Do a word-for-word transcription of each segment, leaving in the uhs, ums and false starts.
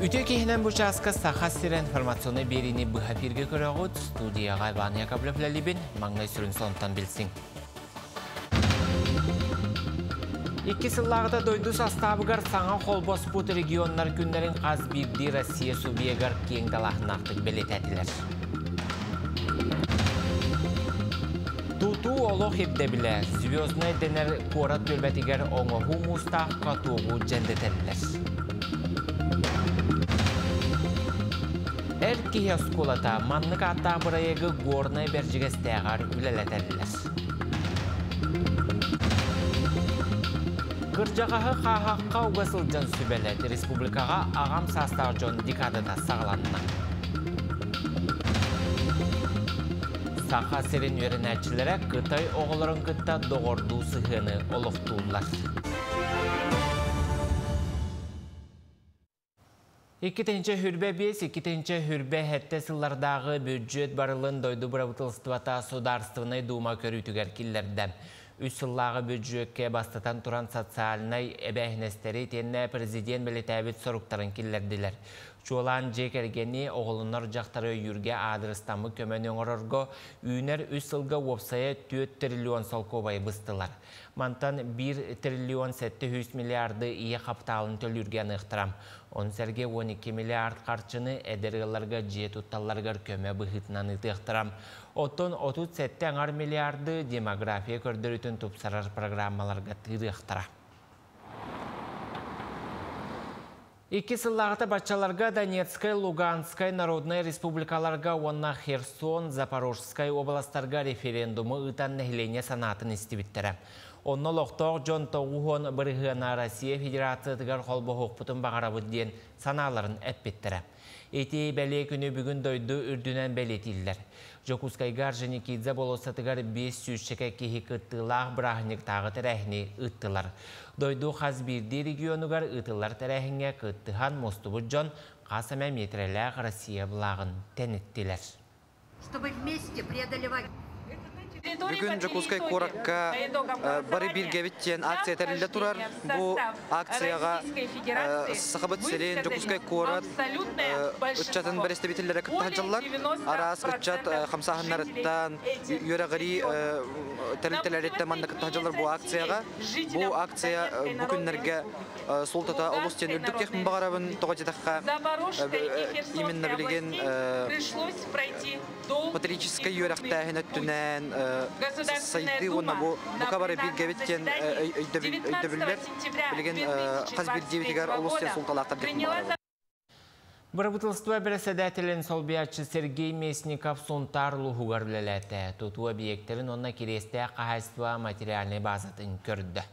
Үтө кейінен бұл жасқа сақасыр информационы беріні бұға бірге көріғыд, студияға Ваня Каблепләлібін маңнай сүрін сонтан білсің. Екі сыллағыда дойду састабығар саңа қолбос бұт регионлар күндерін қаз бірді Россия субъегар кең далағын артық белет әтілер. Туту олық епді білі, звездный денер қорат бөлбәтігер оңығы мұстақ қатуғы жәндетелілер. Әркі осколата маннық атта бұрайығы горнай бәржігестәғар үләләтәлілер. Қыржағағы қағаққа ұғасылжан сүбәлет республикаға ағам састағы жон декадада сағыланына. Сақа серен өрін әтшілері Қытай оғылырын күтті доғырду сұғыны олықтулар. Иккетенче хүрбе бес, иккетенче хүрбе хәтте сыллардағы бюджет барылын дойду правительствата сударствыны дума көрүтүгер киллерден. Үс сыллағы бюджетке бастатан туран социальнай әбәхінестері тенне президент білетәбет соруктарын киллердилер. Чуолан жекергені оғылынар жақтары үйірге адрестамы көмені оңырырғы үйінер үс сылға опсая төрт триллион солковай бұстылар. Мантан бір триллион сәтті жүз миллиарды ие қапталын төлірген ұқтырам. Он сәрге он екі миллиард қарчыны әдергілерге жет ұтталарғар көмі бұғытынан ұқтырам. Отын отыз сәтті аңар миллиарды демография көрдірітін тұпсарар программаларға тыры ұқтыра. Iki сыллағыта бачаларға Донецкай, Луганскай народной республикаларға онна Херсон, Запорожскай областарға референдумы ұтан нәхілене санатын істебіттірі. Онны лоқтоқ жон тоғуын бірғына Россия Федерациятығар қолбы хоқпытын бағарабыд ден саналарын әппеттірі. Эти бәле күні бүгін дойды үрдінен бәлетілдер. Жокускайгар және кейдзе болосатығар бес жүз шеке кейі күттілақ бірағынық тағы тәрәхіне ұттылар. Дойду қаз бірді регионугар ұттылар тәрәхіне күттіған мостубы жон қасаме метреләғ Россия бұлағын тәнеттілер. Чтобы вместе преодолевать. Бүгін Жокускай қораққа бары бір гәвіттен акция тәрілді тұрар. Бұл акцияға сақыбыт селен Жокускай қорат үтчатын бәресті бетілері күтті жаллар. Арас үтчат қамсағынларыттан үйерағыри тәрілтелереттен манды күтті жаллар бұл акцияға. Бұл акция бүкінлерге солтата олыстен үрдік текмін бағарабын тоғатетаққа именно білген патрическай үйерақтағын өттінен сайды оны бұқабары бір гәветтен өйдебілдер білген қаз бір девітігер олыстен солталақтар декмін бағарабын. Правительство председателен солбиятчы Сергей Местников сонтар лухугар білеләті. Тұту объектерін онна кересте қағайства материальный базатын көрді.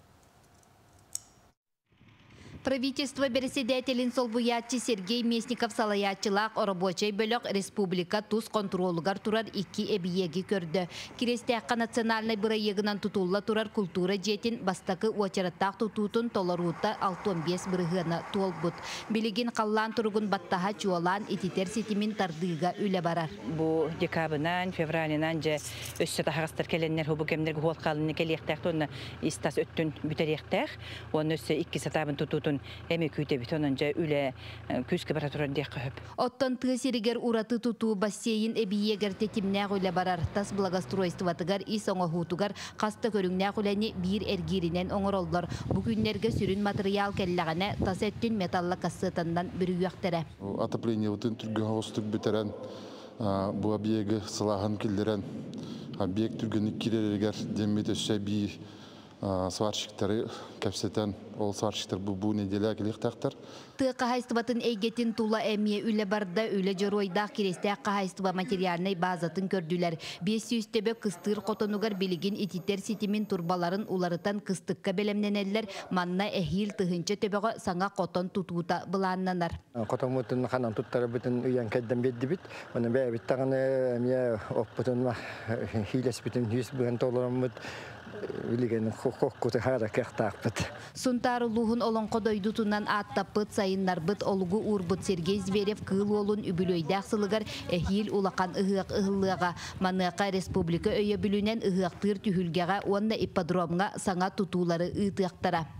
Правительство председателен солбуятчы Сергей Местников салаятчылақ рабочий бөлік республика туз контролугар турар iki эбиеги көрді. Керестеққа национальный бұрайығынан тұтулла турар культура жетін бастақы уачараттақ тұтутын толарута алтон бес бірғына туол бұд. Білеген қаллан тұрғын баттаға чуалан етитер сетімін тардыға үлі барар. Бұл декабынан, февралынан же өссі тағастар келеннер хубыкемдергі хуал қалыны келектәқ, оны истас өттін бүтеректәқ, оны өссі iki сатабын тұтутын эми күйтө битонунжа үле күскө бара туран дек көп. Оттон тысеригер ураты туту бассейн эбиегер тетимнәг үле барар. Тас благоустройствотыгар ис оңохутугар каста көрүңнәг үлени бир эргиринен оңоролдор. Бу күннәргә сүрүн материал келләгәне тас эттин металлы кассетандан бир үяктәре. Отопление утын түргөн хостук битерен бу объеги сылаган килдерен объект түргөн кирелергер демете шәби сварщиктары кәпсетен ол сварщиктар бу неделя келектактар. Ты қағайстыбатын әйгетін тула әмие үлі барда үлі жыройдақ кересте қағайстыба материальный базатын көрділер. Бес yüzтебе кыстыр қотонугар білген етитер сетімен турбаларын уларытан кыстыққа белемненелер манна әхил тұхынчы төбеға саңа қотон тұтуыта бұланнанар. Қотон мұтын қанан тұттары бұтын үйен кәдден бедді біт. Оны бәй біттағаны әмие оппытын хилес бүтін жүз бұған толырын бұт. Билеген хоккуты хара кехтакпыт. Сунтар лухун олон кодойдутунан аттаппыт сайыннарбыт олгу урбыт Сергей Зверев кыл олун үбүлөйдак сылыгар эхил улакан ыгык ыгылыга маныка республика өйө бүлүнен ыгыктыр түһүлгега онда ипподромга саңа тутуулары ыытыктара.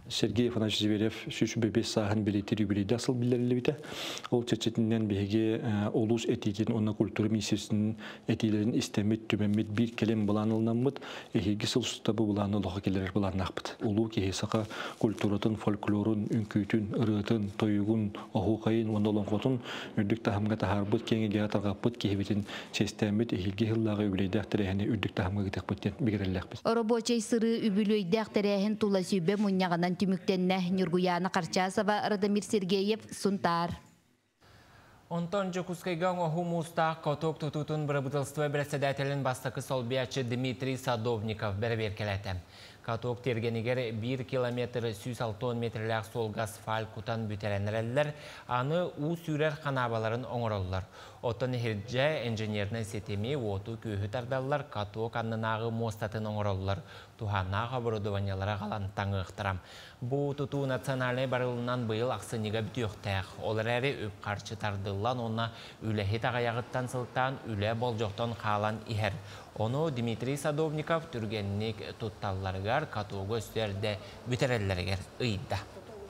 Сергей Афанасьевич Зверев сүші бебес сағын билетер юбилейді асыл білдерілі біті. Ол чечетінен беге олус этитин, онна культура миссиясының этилерін істемет, түмемет бір келем бұланылынан бұд, ехеге сылсыстабы бұланы лоға келер бұланнақ бұд. Олу кехесаға культуратын, фольклорын, үнкүйтін, ырытын, тойығын, оғуқайын, ондолын қотын, үрдік тахымға тахар бұд, кеңеге атарға бұд, кехебетін честемет, ехеге хыллағы үбілейді әқтірәхіне үрдік тахымға кетек бұдтен бігерелләқ бұд. Оробочай сыры үбілейді әқтірәхін тула сүйбе мұнияғынан түміктенне Нюргуяна Карчасова, Радамир Сергеев, Сунтар. Онтон Жокускайган охумустақ коток тұтутын бірабытылстывы бірәседәтелін бастықы солбиячы Дмитрий Садовников бәрі келеті. Каток тергенігер бір километр жүз алты метрләк солға асфальт кутан бүтеренерелер, аны у сүрер қанабаларын оңыролылар. Отын хирджа инженерінің сетеми оту көйі тардалылар, каток аннынағы мостатын оңыролылар. Туханнағы оборудованиялары қаланттан ұқтырам. Бұл тұту национальный барылынан бұйыл ақсыныға бүтіқтәқ. Олар әрі өп қарчы тардылан, оны үләхет ағаяғыттан сылттан, үлә болжоқтан қалан ихер. Оны Дмитрий Садовников түргеннік тұтталларғар катуғы өстерді бүтереллергер ұйда.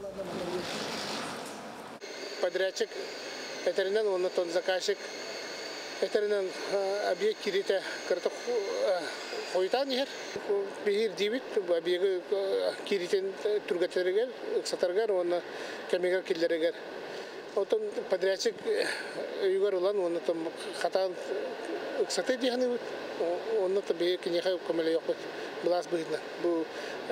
Подрядчик, этерінен оны тон заказчик, этерінен объект кирите кірті қойтан ехер. Бейір дейбіт, объегі киритен түргетергер, ұқсатарғар, оны кәмегер келдергер. Отын подрядчик үйгер ұлан, оны қатан ұқсаты дейханы бұд. Оны табиғи кенеға көмелі жоқ бұд. Бұлас бұйдна. Бұл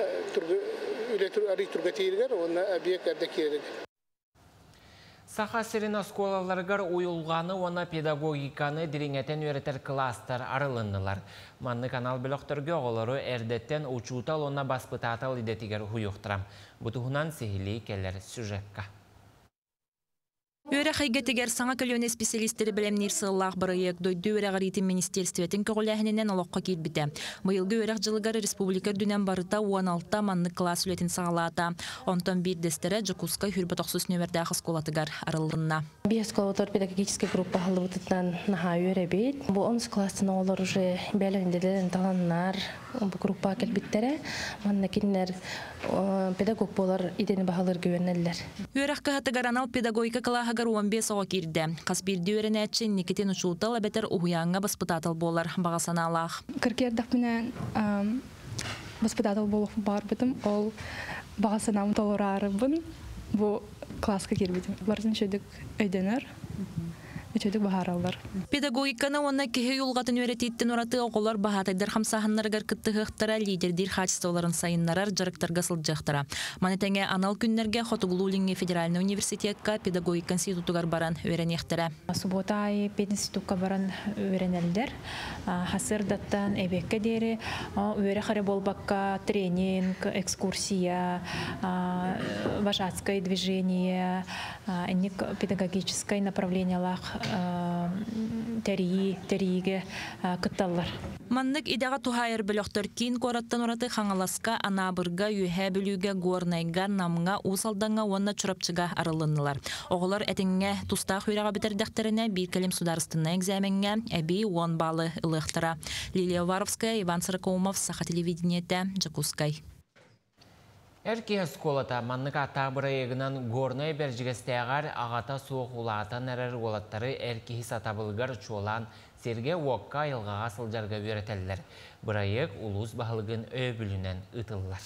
үлі түргетергер, оны объект әрді керергер. Саха сирена сколаларгар уйулғаны оны педагогиканы диреңетен өретер кластар арылыннылар. Манны канал біліқтірге оғылары әрдеттен учутал оны баспытатал идетігер хуюқтырам. Бұтығынан сихили келер сюжетка. Өре хайгетегер саңа көлөне специалистері білемнер сыллақ бірайек дойды өре ғаритин министерстветин көғіләхінінен олыққа келбіді. Бұйылғы өре жылығар республика дүнен барыта он алты манны класс үлетін сағалата. Онтан бір дестері Жокускай хүрбатоқсыз нөмірдәқі сколатығар арылынна. Бес сколатор педагогическая группа халыбытытынан наха өре бейт. Бұл оныз классына олар уже бәліндеден таланнар бұл группа келбіттері. Манна кенлер педагог болар идені бағалыр гөвенелер. Өре қығатығар анал педагогика калаға он бес оға кирді. Қаспирді өрінәтшін Никитин ұшылтал әбетер ұғыянға баспытатыл болар бағасана алақ. Кіркердік менен баспытатыл болып бар бітім, ол бағасана ұмталыр арыбын, бұл класска кирбедім. Бардың шөдік өйденер. Педагогиканы онна кеhe юлғатын өрететтен ораты оғылар бағатайдар қамсағынларғар күттіғықтара лидердер хачыстауларын сайынларар жарықтарға сылджақтыра. Манетәңе анал күннерге Хотугулулинге федеральный университетка педагогика институтугар баран өренектірі. Субботай пединститутка баран өренелдер. Хасырдаттан әбекке дері өре қары болбаққа тренинг, экскурсия, вожатское движение, педагогическое направление тәрии, тәрииге кытталлар. Маннык идаға тухайыр біліқтір кейін кораттан ораты қаңаласқа, анабырға, үйе білуге, горнайға, намға, усалданға, онна чұрапчыға арылынылар. Оғылар әтіңге тұстақ үйраға бітердіқтеріне бір кәлем сударыстына экзаменге әбей он балы ылықтыра. Лилия Варовская, Иван Сыркаумов, Саха телевидениеті, Жокускай. Әрке сколата маннык атабыры егінен горной бәржігістеғар ағата суық улатан әрір олаттары әрке сатабылғар чолан серге уаққа елғаға сылжарға өретелілер. Бұрайық улус бағылығын өбілінен ұтылылар.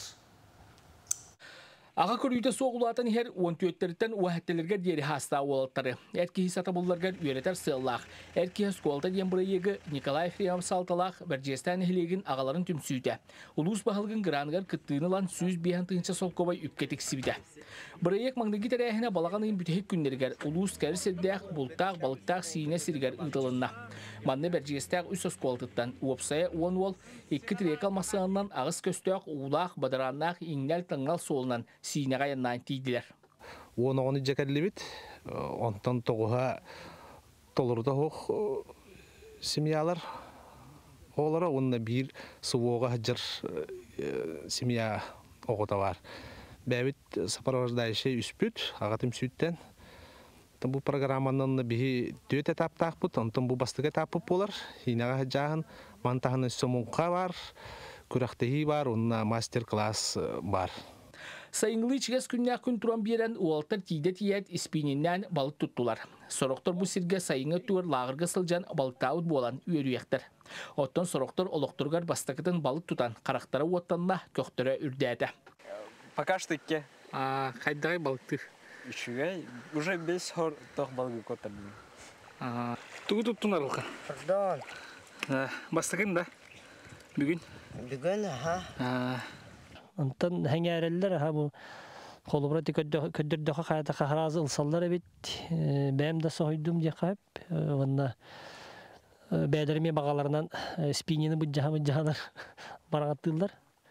Аға көрүйді соғылатын хер он төрттерден уәхеттелерге дері хаста олаттары. Әрке сатабылғар өретер сыллақ. Әрке сколата ден бұрайығы Николай Фриям салталақ бәржестен хелеген ағаларын түмсүйді. Улус бағылғын ғыранғар күттігінілан сөз бейін тыңша солқобай үпкетік сібді. Бұрайық маңдығы тәрәхіне балағанығын бүтек күннергер улус кәрі сердәқ, бұлттақ, балықтақ сиіне сіргер ұйтылынна. Манны бәржестәқ үс сколатыттан уапсая он ол екі трек алмасығынан ағыз көстәқ, улақ, бадараннақ, иңнәл тыңғал солынан сиіне ғайыннан тейділер. Он оғыны жекәрлі бит, онтан тоғыға толырда хоқ семьялар оғылары, онына бір суоға жыр семья оғыда бар. Бәбіт сапаровождающий үспүт, ағатым сүттен. Бұл программанын бігі дөт этаптақ бұд, онтан бұл бастық этапы болар. Хинаға жағын мантағыны сөмунға бар, күрақтығы бар, онына мастер-класс бар. Sayınlı içiges künnäk gün turan biren ualtar tide tiyet ispininden balık tuttular. Soroktor bu sirge sayını tuğur lağırga sılcan balıktağıt bolan üyerüyektir. Ottan soroktor olokturgar bastakıtın balık tutan karaktara uattanla köktörü ürdädi. Пока что ikke. А, қайдай балықты? Үшіге, уже бес хор тоқ балығы көтердім. Туғы тұттың арылға? Пардон. Бастықын да? Бүгін? Бүгін, аха. Онтан хәңәрелләр ха бу қолыбыраты көддөрдөкө кайта кахразы ылсаллар бит бәм дә сойдум ди кап онна бәдерме багаларынан спинини бу жаһа жаһалар баргаттылар.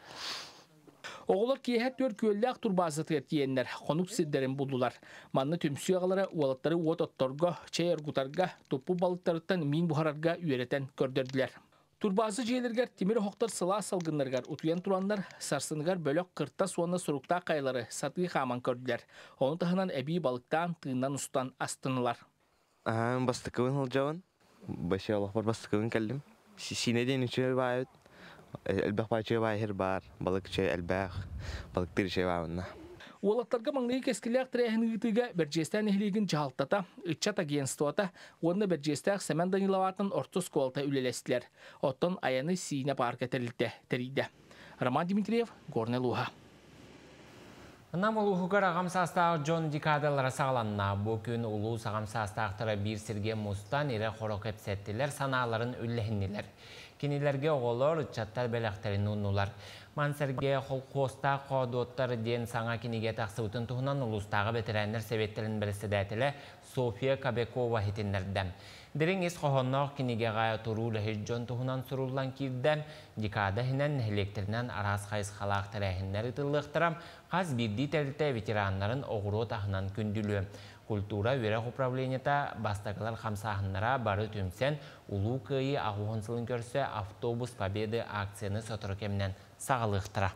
Оғылар кейхет төр көлләк турбазыты тиеннер, қонуп сиддерін бұлдылар. Манны түмсүй ағалары уалаттары уот отторға, чай ұрғутарға, топу балықтарыттан мин бұхарарға үйеретен көрдірділер. Турбазы жейлергер темір хоқтар сыла салғынларғар ұтуян туранлар, сарсыныгар бөлік қырта суанна сұрықта қайлары сатығы қаман көрділер. Оны тағынан әбей балықтан, тыыннан ұстан астынылар. Бастықығын ұлжауын, башы Аллах бар бастықығын кәлдім. Синеден үші байыд. Әлбәқ байчы байыр бар, балықчы әлбәқ, балықтыр шай бауынна. Уолаттарға маңнайы кескілер тірәйін ұйтыға бәржестен әхілеген жағалтата, үтчат агенстуата, онына бәржестәқ Сәмен Данилаватын ортос қолта үлелестілер. Оттан аяны сиіне парка тәрілді, тәрейді. Роман Дмитриев, Горнел Уха. Нам улуғығыр ағамсастағы Джон Дикадалары сағаланна. Бұл күн ұлу сағамсастақтыра бір сірге мұстан ере қорық әпсеттілер, саналарын үлләхіннелер. Кенелерге оғылыр, үтчаттар бәліқтерін ұнылар. Мансерге қолқоста қодуоттар ден саңа кенеге тақсыбытын тұғынан ұлыстағы бетерәнер сәветтерін бірістедәтілі София Кабекова хетінлердім. Дерің ес қоғыннақ кенеге ғая тұру ләхет жон тұғынан сұрулан кирдім. Дикада хінен электрінен арас қайыз қалақ тәрәхінлері тылықтырам, қаз бірді тәлті ветеранларын оғыру тағынан күнділі. Культура верах управленията бастакалар хамсахыннара бары түмсен улу кыйы ағуғынсылын көрсе автобус победы акцияны сотрукемнен сағылықтыра.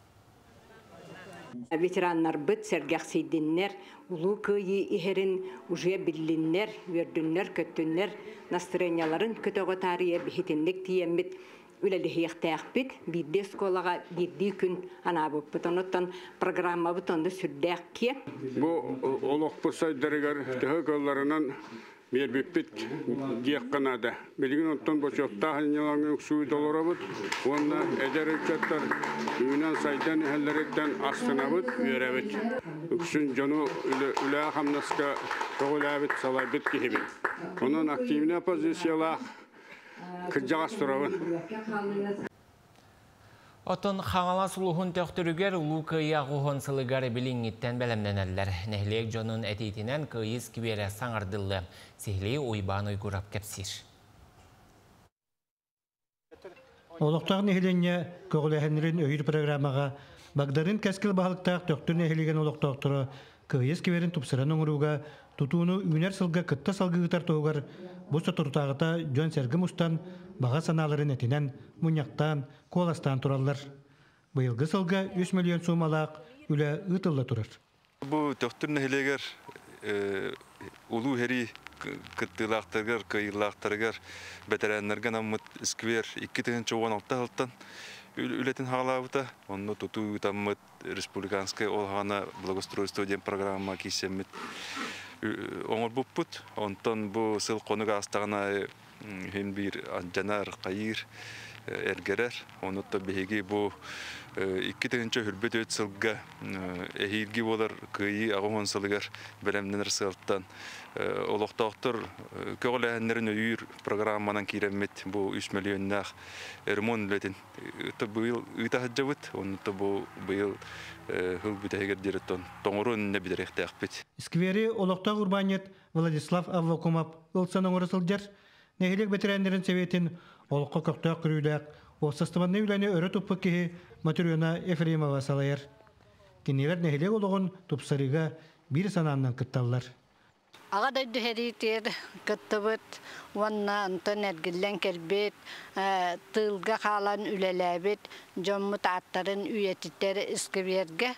Ветераннар быт сәргәқ сейденнер, улу кыйы ихерін уже біліннер, вердіннер, көттіннер, настроенияларын көтіғі тария бігетінлік тиеммет үлеліхияқ тәқпет, бірде сколаға бірді күн ана бұп бұтоноттан программа бұтонды сүрдәқ ке. Бұл олық бұсайдырығар түхі көлларынан мербеппет дейек қанады. Білген оттан бұшоқта ғанялаңын үксуы долыра бұд, онына әдер үкчаттар үйінен сайдан әлдереттен астына бұд, үйері бұд. Үксін жону үлі қамнасқа тоғыл әбіт салай бұд кейбін. Onun aktivine pozisiyonlar kırcağız turabın. Otun xaŋala suluğun töktürüger ulu kıyı ağuğun sılıgar bilingitten belemlenerler. Nehliyek jonun etitinen kıyız kibere saŋardıllı. Sihliyi uyban uygurap kepsir. Oluktak nehlenye köğülehenlerin öyür programaga Bagdarın keskil bahalıktaq töktür nehlegen oluktaktırı kıyız kiberin tupsıran oŋuruga tutuunu üner sılga kıtta salgıgıtar toğugar bu soturtağıta Jön Sergim Ustan bağa sanaların etinen munyaktan, kolastan turallar. Bıyılgı sılga üç milyon sumalaq üle ıtılla turur. Bu töktür nehleger ulu heri kıttılaqtırgar, kıyıllaqtırgar veteranlarga namıt iskver iki bin on altı hıltan ületin halawıta onu tutu tamıt respublikanskaya olğana благоустройство ден программа кисемит оңор буппут онтон бу сыл конуга астагана хин бир жанар кайыр эргерер онутта беги бу iki тегенче хүрбөт өт сылга эхирги болар кыйы агон сылгар белемнер сылттан олоктоктор көгләннәрен үйүр программанан киремет бу үч миллионнак ремонт летин то быйыл ыйтаҗабыт онутта бу быйыл хыл бүтәгәр директор тоңрун не бидерек тәкпит Сквери олокта урбанет Владислав Аввакумов ылсаның орысылдар нехилек ветераннарын севетин олыққа көктөк күрүләк Осастыманны үләне өрі туппы кеһи Материона Ефремова салайыр. Кенелер нехилек олығын тупсарыға бір сананнан кытталлар. Аға да дүхәритер кыттыбыт, онна антон әргіллән кербет, тылға қалан үләләбет, жоммут аттарын үйетіттері іскіберге,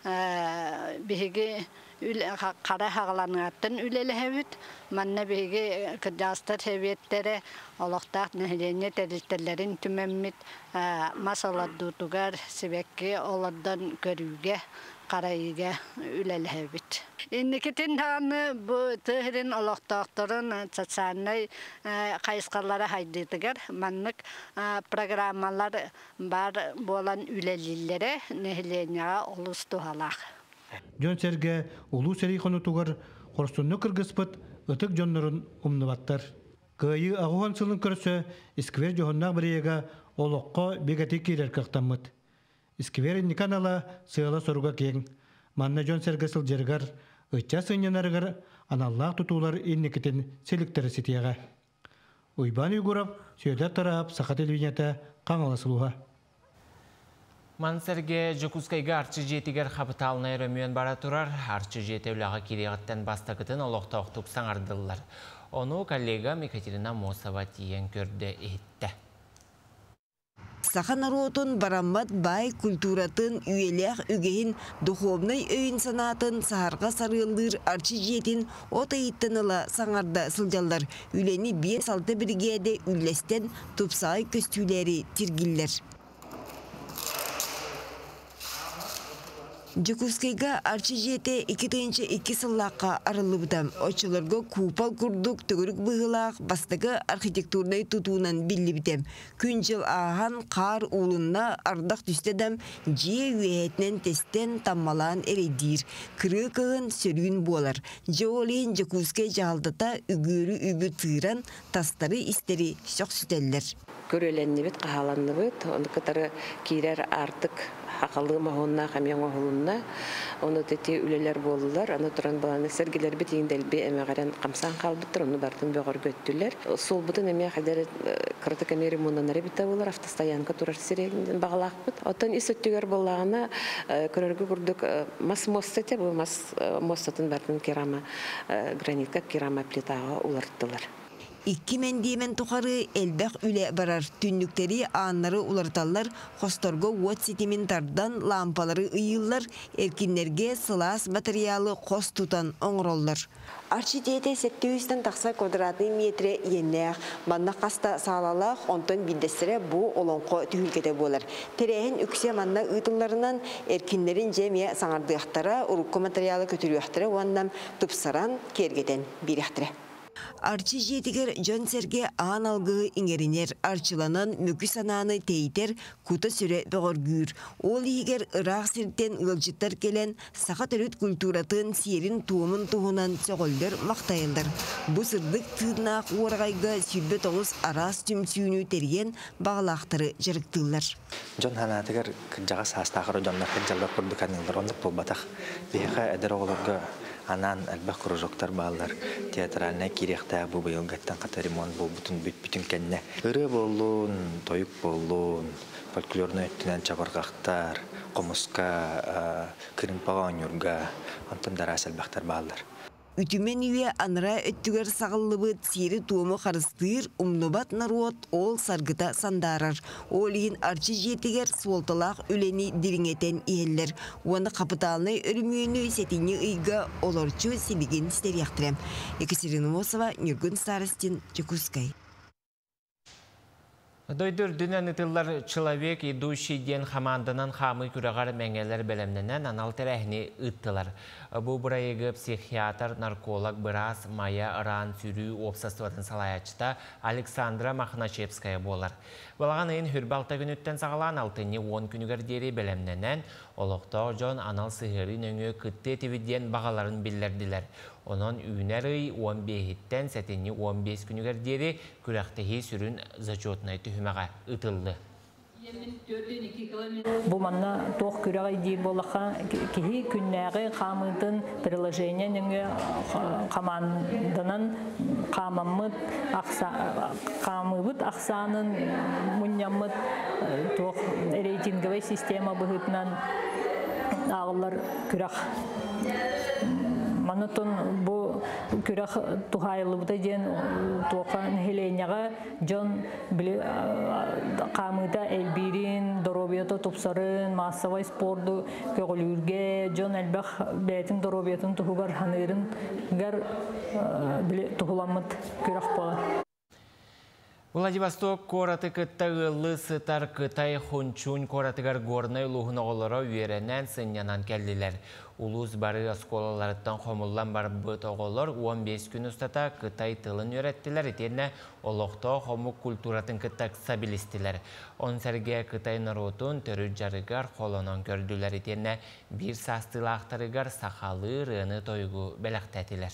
бігі қара хағаланғаттын үлеләбет, манна бігі кыджастар хәбеттері, олықтақ нәхілене тәрілтерлерін түмәммет масаладдутугар себекке оладдан көрүүге қарайыға үлеләбит. Инникетин таны бу тыһырын олохтоохторун социальный кайыскалары хайдытыгар маннык программалар бар болан үлелиллере нехленяга олус тухалах. Жон серге улуу сери хонутугар хорстунну кыргыспыт ытык жоннорун умнубаттар. Кыйы агухан сылын көрсө исквер жохоннак бирега олоққа бегати кирер кактаммыт. Исквер никанала сыйла соруга кең. Манна жон серге сылжыргар ыча сынянарыгар аналлах тутулар инникетин селиктері сетияға. Уйбан уйгурап, сүйөдер тарап сақа телевинята қаңала сылуға. Мансерге Жокускайга арчы жетігер қапыталына өрөмүйен бара тұрар, арчы жеті өліға кереғаттен бастақытын олықта оқтуп саңардылар. Оны коллега Екатерина Мосова тиен көрді етті. Саха народун бараммат бай культуратын үйелех үгейін духовный өйін санатын сахарға сарылыр арчы жетин ота иттініла саңарда сылжалар. Үлені бес алты біргеде үллестен тупсай көстүлері тиргиллер. Жокускайга арчы жете iki тыйынчы iki сыллаққа арылыбыдам. Очыларға купал күрдік төгірік бұғылақ бастығы архитектурнай тұтуынан білі бітем. Күн жыл ағын қар улынна ардақ түстедім же үйетінен тестен таммалан әрейдір. Кірі кығын сөргін болар. Же олейін Жокускай жалдыта үгірі үбі тыыран тастары істері шоқ сүтелер. Көрөленні бет, қағаланны бет, оны кітары кейлер артық хақалы мағонна, қамиян мағонна, оны тәте үлелер болылар, аны тұран баланы сәргелер бет еңдәлбе әмеғаран қамсан қалбыттыр, оны бартын бөғыр көттілер. Сол бұтын әме қадары қырты камері мұнанары біті болар, автостоянка тұрар сирегінден бағалақ бұт. Оттан ес өттігер болағына көрергі күрдік мас мостете, бұл мас мостатын бартын керама гранитка, керама плитаға уларттылар. Икки мендимен тухары элбэх үле барар түннүктери ааннары уларталлар, хосторго уот сетимин тардан лампалары ыйыллар, эркиннерге сылас материалы хос тутан оңроллар. Арчитете сеттүүстен тақса квадратный метре еннех, манна қаста салалақ, онтон биддестері бұ олонқо түйілкеті болар. Терехін үксе манна ұйтыларынан эркиннерин жеме саңардықтара, урукко материалы көтіріяқтыры, оаннам тұпсаран кергетен біріяқтыры. Арчы жетігер жон серге аан алғы иңерінер арчыланан мүкі сананы тейтер кута сүре бөғыргүр. Ол егер ырақ сірттен ылжыттар келен сақа төріт культуратын сиерін туымын туғынан соғылдыр мақтайылдар. Бұ сырдық тыднақ орғайға сүрбе тоғыз арас түмсүйіні терген бағалақтары жырықтылар. Жон ханатығыр жаға састақыры жонлар кәджалдар күрдіканыңдар ондық бұл батақ. Бейқа әдір оғыларға анан әлбәқ күріжоқтар бағалар театральная кирехта бу быйылгаттан ката ремонт бу бүтүн бүтүн кенне ыры болуун тоюк болуун фольклорный өттүнөн чабаргактар комуска кырымпага онюрга антон дарас әлбәқтар бағалар. Үтімен үйе аныра өттігер сағылыбыт сері туымы қарыстыр, умнубат наруот ол саргыта сандарар. Ол ең арчы жетігер суолталақ өлені диріңетен иелер. Оны қапыталыны өрімүйіні сетіне ұйға оларчу селеген істер яқтырам. Екатерина Мосова, Нюргун Старостин, Жокускай. Дойдыр дүнен ытыллар человек, идущий ден хаманданан хамы күрағар мәңелер бәлемненен анал тәрәхіне ыттылар. Бұл бұрайығы психиатр, нарколог, біраз мая ыран сүрі обсастуатын салаячыта Александра Махначевская болар. Балаған айын хүрбалта күніттен сағалан алтыны он күнігер дері бәлемненен олықта жон анал сығырын өңі күтті тевиден бағаларын білдерділер. Onun üynəri on beşten sətini on beş günüger deri küləxtəhi sürün zachotnay tühüməğə ıtıldı. Bu manna toq kürağı deyib olaqa kihi künnəği qamıdın приложенияныңы qamandının qamamıd qamıbıd aqsanın munyamıd toq reytingovay sistema бұғытынан ağıllar küraq Манутон бу күрәх тухайлыбыта ден тоқан хеленяга жон биле камыда элбирин доробиято тупсарын массовый спорту көгөлүрге жон элбах бетин доробиятын тухугар ханырын гар биле тухуламыт күрәх бала. Владивосток кораты кытта ылы сытар Кытай хунчун коратыгар горнай луғын оғылары үйеренен сынянан келділер. Улус бары осколаларыттан қомыллан бар бұт оғылар он бес күн ұстата Кытай тылын үйреттілер, етені олықта қомық культуратын кыттак стабилистілер. Он сәрге Кытай наротун түрі жарыгар қолынан көрділер, етені бір састылы ақтарыгар сақалы рыны тойгу бәліқтәтілер.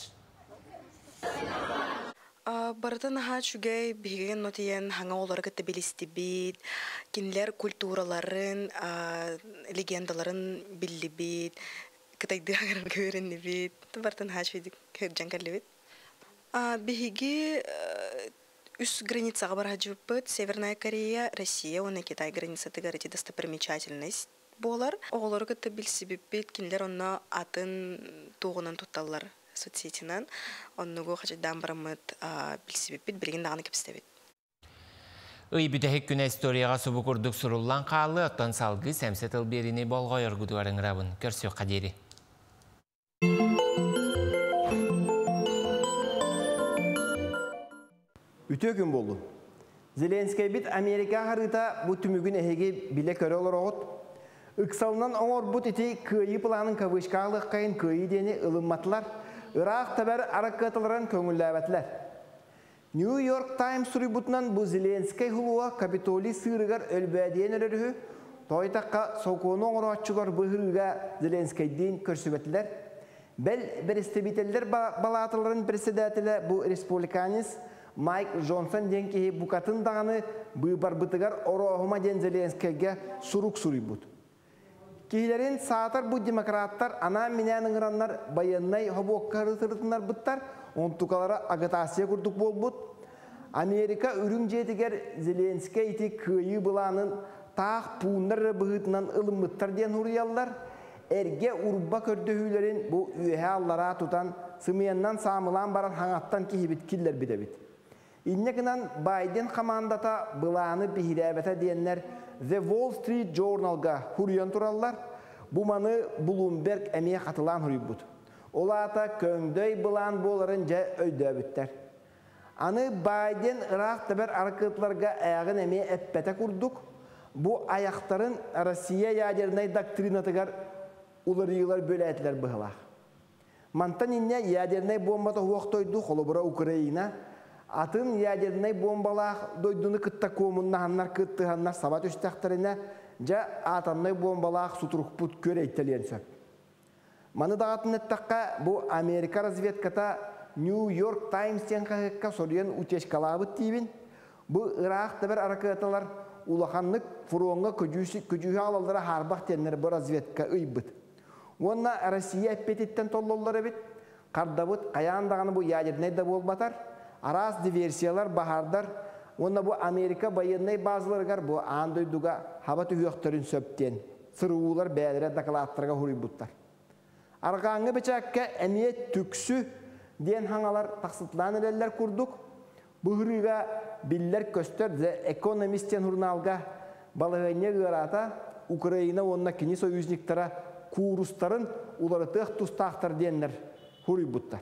Барытын аға чүгей бігеген нотиен хаңа олары кітті білісті бейд, кенлер культураларын, легендаларын білі бейд, кітайды ағырын көрінді бейд. Барытын аға чүгей көрджан кәлі бейд. Бігеге үс границаға бар хаджуппыт, Северная Корея, Россия, оны Китай границаты гарити достопримечательность болар. Оғылары кітті білісі бейд, кенлер онна атын туғынан тұтталар. Соцсетинан, оннугу хачадан барамыт билсибиппит, билген дағаны кепістебет. Үй бүтәхек күні историяға субы күрдік сұрулан қалы, оттан салғы сәмсетіл беріне болға өргүдуарын ғырабын. Көрсек қадері. Үтө күн болду. Зеленский бит Америка харыта бұ түмігін әхеге біле көрі олар оғыт. Үксалынан оңор бұт еті көйі планын кавышқалық қайын көйі дені ылымматылар. Irak taber arakatılran köngüllәбәтләр. New York Times suributnan bu Zelenskiy huluğa Kapitoli sığırıgar ölbәдиен өрөрү тойтаққа сокону оңыратчылар быһырыга Zelenskiyден көрсөбәтләр. Бел берестебителләр балатыларын председателе bu республиканец Майк Джонсон денки букатын даганы быйбар бытыгар орохума ден Zelenskiyге сурук сурибут. Киһилерин саатар бу демократтар ана менен ыңыраннар баяннай хобоккары тырытынар буттар, онтукалара агатасия курдук болбут. Америка үрүң жетигер Зеленский ити кыйы буланын таах пуундар быһытынан ылыммыттар ден хурияллар. Эрге урба көрдөһүлөрүн бу үйе аллара тутан сымыяннан самылан барар хаңаттан кихибит киллер бидебит. Иннекинан Байден командата буланы бихиребете диеннер The Wall Street Journal'ga huryan turallar, bu manı Bloomberg emeğe katılan huribut. Olata köngдөй bulan bolarınca öydöbütter. Anı Biden Irak taber arkıtlarga ayağın emeğe eppete kurduk. Bu ayakların Rusya yadernay doktrinatıgar ularıyılar böyle etler bıhılaq. Mantan inne yadernay bombata huaqtoydu holobura Ukrayna. Atın yadernay bombalaq doydunu kıtta komunna hannar kıttı hannar sabat üstəxtarına ja atannay bombalaq suturukput köre itteliyen söp. Manı dağıtın ettaqqa bu Amerika razvedkata New York Times tenqaqqa soruyan uteşkalabıt tibin. Bu Irak taber arakatalar ulaqanlık fronga köcüsü alallara harbaq tenler bu razvedka ıybıt. Onna Rusya epetitten tollolları bit. Qardabıt qayandağını bu yadernay da bolbatar. Aras diversiyalar bahardar. Onda bu Amerika bayınay bazılargar bu andoyduga habat üyöktörün söpten. Sırıular bədire dakalattırga huributtar. Arqanğı bıçakka emiyet tüksü diyen hangalar taksıtlan edeller kurduk. Bu hırıga biller köstör de ekonomisten hurnalga balığanya gırata Ukrayna onna kini soyuzniktara kurustarın uları tığ tustaqtar diyenler huributtar.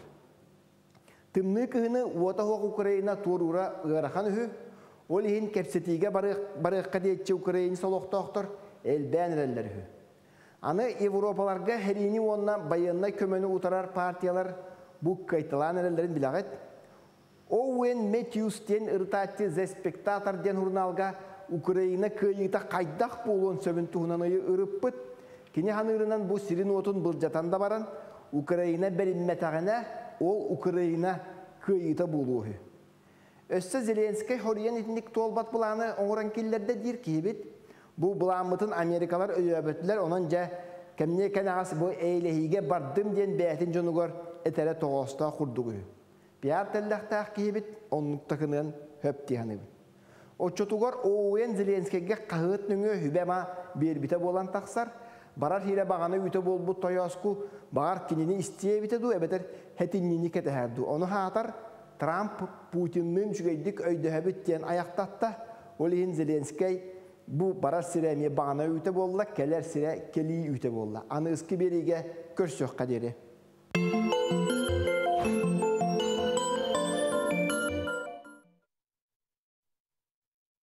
Tımnı kıhını uota hoq Ukrayna turura ıraxan ühü, olihin kepsetiga barıqqa deyetçe Ukrayna soloqtaqtar elbən ereller ühü. Anı Evropalarga herini onna bayanna kömönü utarar partiyalar bu kaytılan erellerin bilağıt. Owen Matthews-ten ırtatçı The Spectator den hurnalga Ukrayna kıyıta qaydaq bolon söbün tuğunan ayı ırıppıt. Kini hanırınan bu sirin otun bılcatanda baran Ukrayna berinmetağına ol Ukrayna kıyıta buluğu. Össe Zelenskiy horiyen etnik tolbat bulanı oğuran killerde dir kibit. Bu bulanmıtın Amerikalar ödübettiler onunca kemne kanağası bu eylehige bardım diyen beytin jonugar etere toğusta kurduğu. Biyar tellaqtaq kibit onluk takının höptihanı. O çotugar oğuyen Zelenskiy'ge qahıt nüngü hübema bir bite bolan taqsar. Barar hire bağanı üte bol bu toyasku bağır kinini isteye bite du ebeter hetinini keteherdu. Onu hatar Trump Putin'nin şügeydik öydühebit diyen ayaktatta olihin Zelenskiy bu barar siremiye bağanı üte bolla keler sire keliyi üte bolla. Anı ıskı berige körsök kaderi.